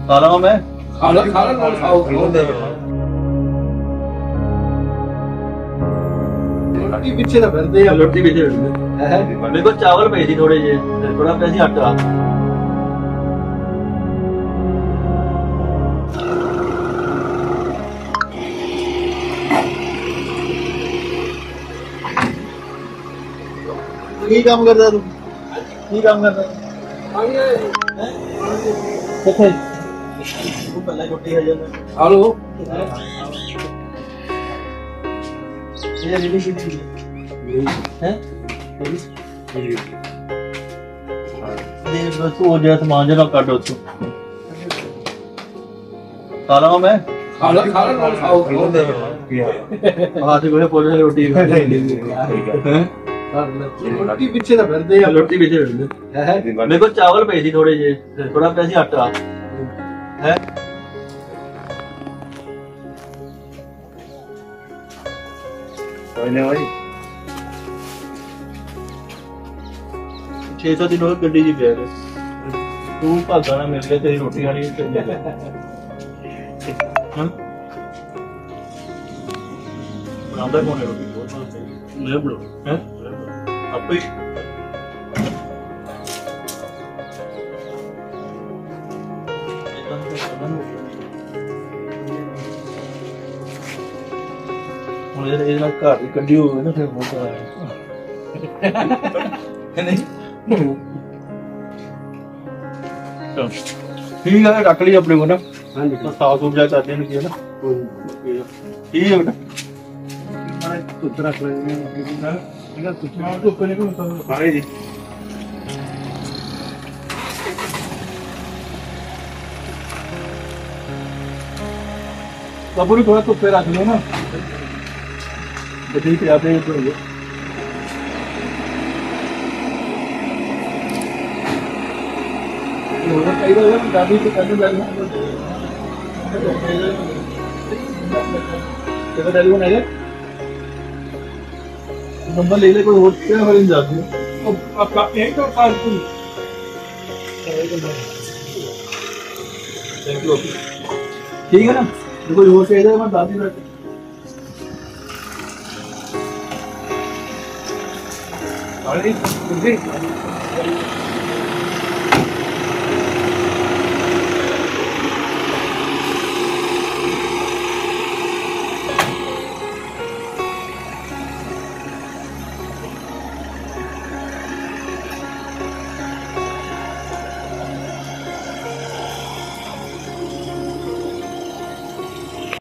खा रहा हूँ मैं। खा लो खाओ रोटी पीछे ना फिरते हैं रोटी पीछे मेरे को चावल पे थी थोड़े जे थोड़ा पैसे आटा ਕੀ ਕੰਮ ਕਰਦਾ ਤੂੰ ਕੀ ਕੰਮ ਕਰਦਾ ਕਿੱਥੇ ਤੂੰ ਪਹਿਲਾਂ ਰੋਟੀ ਖਾ ਜਾਂਦਾ हेलो ये रेडी की है दे बस वो जो सामान जरा काटो तू खा रहा हूँ मैं खाओ हाथ में पूरे रोटी रोटी पीछे ना फिरते हैं रोटी पीछे मेरे को चावल पे थी थोड़े जे थोड़ा पैसे आटा है भाई 600 दिन हो गड्डी जी पे तू भागा ना मिल गया तेरी रोटी खानी बनाता कौन है रोटी मैं बनो हैं आप ही ये ना घर की कड्डी हो गई ना फिर बहुत नहीं ठीक है रख ली अपने को ना हाँ जी तो साफ सुफ जाए चाहते हैं ना ठीक है बेटा तुझ रख लेंगे तो करने को हाँ जी कपूरी थोड़ा तो पे रख लो ना ठीक है आते हैं तो कई बार दादी को करने लगे टेलीफोन है नंबर ले ले कोई होते हैं हमारे जाते हैं आपका एक तो फालतू थैंक यू ठीक है ना कोई हो चाहिए मैं दादी बैठे Already?